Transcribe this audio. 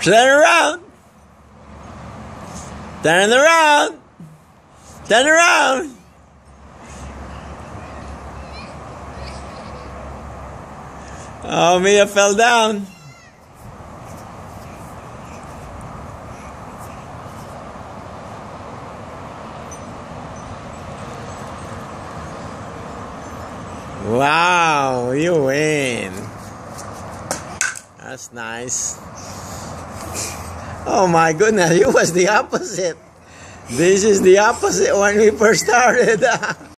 Turn around. Turn around. Turn around. Oh, Mia fell down. Wow, you win. That's nice. Oh my goodness, it was the opposite. This is the opposite when we first started.